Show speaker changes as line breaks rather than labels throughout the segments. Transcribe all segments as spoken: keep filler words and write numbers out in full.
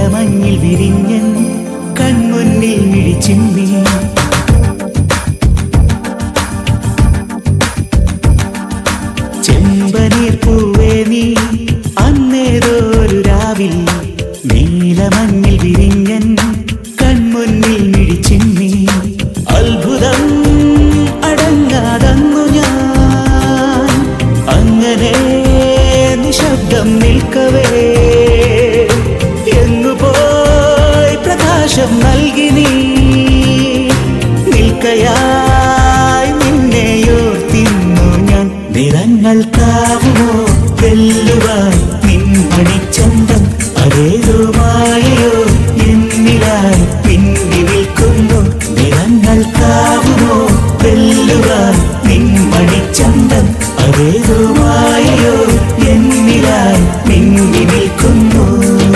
നീലമഞ്ഞിൽ വിരിഞ്ഞൻ കൺമുന്നിൽ മിഴിച്ചിമ്മി ചെമ്പനീർ പൂവേ നീ അന്നേതൊരു രാവിൽ നീലമഞ്ഞിൽ വിരിഞ്ഞൻ കൺമുന്നിൽ മിഴിച്ചിമ്മി അത്ഭുതം അടങ്ങാതന്നു ഞാൻ അങ്ങനെ നിശബ്ദം നിൽക്കവേ എങ്ങുപോയി പ്രകാശം നൽകി നീ നിൽക്കയായി നിന്നെയോർത്തിന്നു ഞാൻ നിറങ്ങൾ കാവുമോ വെല്ലുവാൻ നിൻമണിച്ചന്തം അതേതോ മായയോ എന്നിലായി പിന്നി നിൽക്കുന്നു നിറങ്ങൾ കാവുമോ വെല്ലുവാൻ നിൻമണിച്ചന്തം അതേതോ മായയോ എന്നിലായി പിന്നി നിൽക്കുന്നു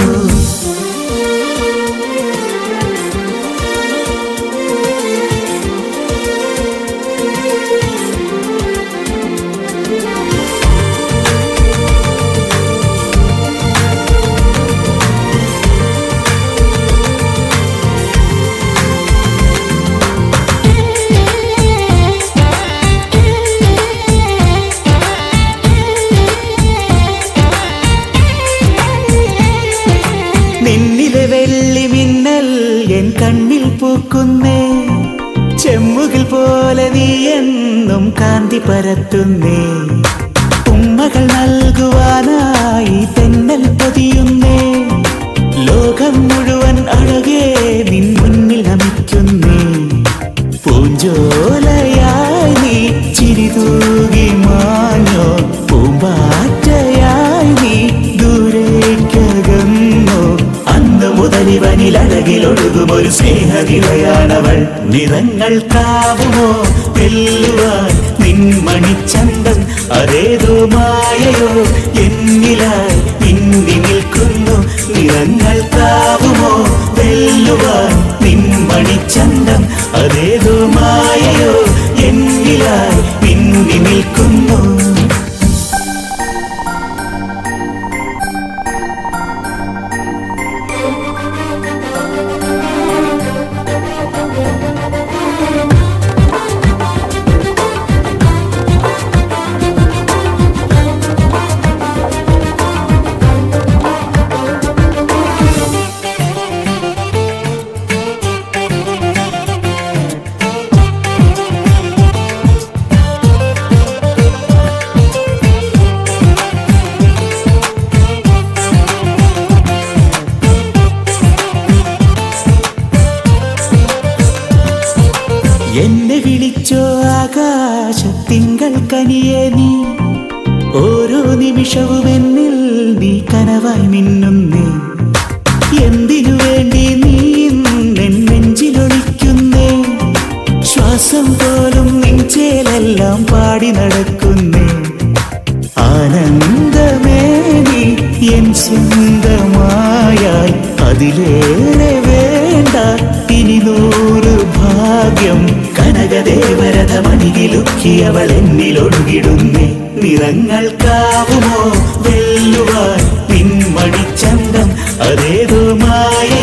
നിന്നിലെ വെള്ളി മിന്നൽ എൻ കണ്ണിൽ പൂക്കുന്നേ ചെമ്മുകിൽ പോലെ നീ എന്നും കാന്തി പരത്തുന്നേ ഉമ്മകൾ നൽകുവാനായി തെന്നൽ പൊതിയുന്നേ ലോകം മുഴുവൻ അഴകേ നിൻ മുന്നിൽ നമിക്കുന്നേ പൂഞ്ചോലയായി നീ ചിരിതൂകി മാഞ്ഞോ പൂമ്പാറ്റയായി നീ ദൂരേക്കകന്നോ അന്ന് മുതലിവനിലഴകിലൊഴുകും ഒരു സ്നേഹനിലയാണവൾ നിറങ്ങൾ കാവുമോ വെല്ലുവാൻ നിൻമണിച്ചന്തം അതേതോ മായയോ എന്നിലായി പിന്നി നിൽക്കുന്നു നിറങ്ങൾ കാവുമോ വെല്ലുവാൻ നിൻമണിച്ചന്തം അതേതോ മായയോ എന്നിലായി പിന്നി നിൽക്കുന്നു എന്നെ വിളിച്ചോ ആകാശത്തിങ്കൾ കനിയേ നീ ഓരോ നിമിഷവും എന്നിൽ നീ കനവായി മിന്നുന്നേ എന്തിനു വേണ്ടി നീ എൻ നെഞ്ചിലൊളിക്കുന്നേ ശ്വാസം പോലും നെഞ്ചേലെല്ലാം പാടി നടക്കുന്നേ ആനന്ദമേ നീ എൻ സ്വന്തമായാൽ അതിലേറെ വേണ്ട ഇനി നൂറ് ഭാഗ്യം കനകദേവരഥമണിയിലുക്കിയവൾ എന്നിലൊഴുകിടുന്നേ നിറങ്ങൾ കാവുമോ വെല്ലുവാൻ നിൻമണിച്ചന്തം അതേതോ മായ